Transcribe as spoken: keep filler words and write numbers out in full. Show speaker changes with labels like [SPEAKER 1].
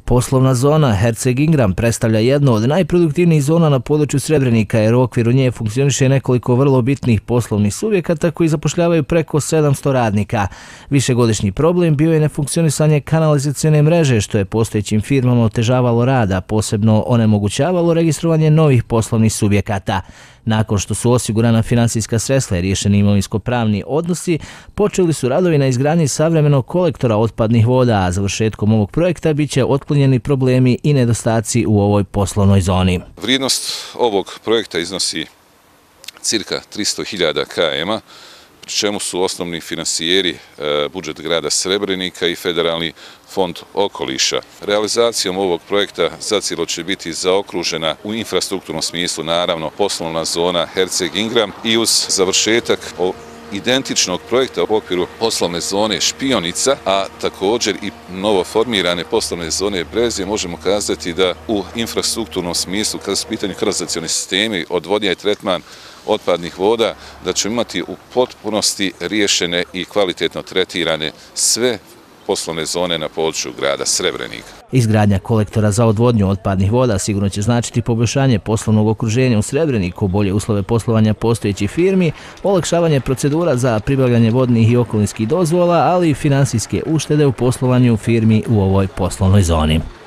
[SPEAKER 1] Poslovna zona Herceg Ingram predstavlja jednu od najproduktivnijih zona na području Srebrenika jer u okviru nje funkcioniše nekoliko vrlo bitnih poslovnih subjekata koji zapošljavaju preko sedamsto radnika. Višegodišnji problem bio je nefunkcionisanje kanalizacione mreže što je postojećim firmama otežavalo rad, a posebno onemogućavalo registrovanje novih poslovnih subjekata. Nakon što su osigurana finansijska sredstva i riješeni imovinsko-pravni odnosi, počeli su radovi na izgradnji savremenog kolektora otpadnih voda, a završetkom ovog projekta bit će otklonjeni problemi i nedostaci u ovoj poslovnoj zoni.
[SPEAKER 2] Vrijednost ovog projekta iznosi cirka tristo hiljada km, pri čemu su osnovni finansijeri budžet grada Srebrenika i Federalni fond okoliša. Realizacijom ovog projekta zacijelo će biti zaokružena u infrastrukturnom smislu, naravno, poslovna zona Herceg Ingram i uz završetak identičnog projekta u okviru poslovne zone Špionica, a također i novo formirane poslovne zone Brezje, možemo kazati da u infrastrukturnom smislu, kada su u pitanju kanalizacioni sistemi, odvodnja i tretman otpadnih voda, da ćemo imati u potpunosti riješene i kvalitetno tretirane sve poslovne zone na području grada Srebrenika.
[SPEAKER 1] Izgradnja kolektora za odvodnju otpadnih voda sigurno će značiti poboljšanje poslovnog okruženja u Srebreniku, bolje uslove poslovanja postojećih firmi, olakšavanje procedura za pribavljanje vodnih i okolinskih dozvola, ali i finansijske uštede u poslovanju firmi u ovoj poslovnoj zoni.